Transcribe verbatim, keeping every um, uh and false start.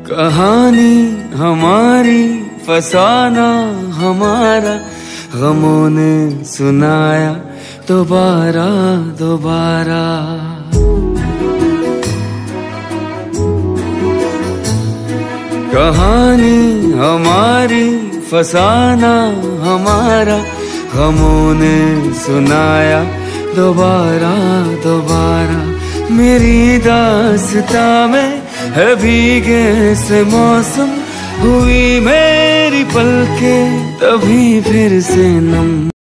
कहानी हमारी फसाना हमारा, गमों ने सुनाया दोबारा दोबारा। कहानी हमारी फसाना हमारा, गमों ने सुनाया दोबारा दोबारा। मेरी दास्तां में है भीगे से मौसम, हुई मेरी पलकें तभी फिर से नम।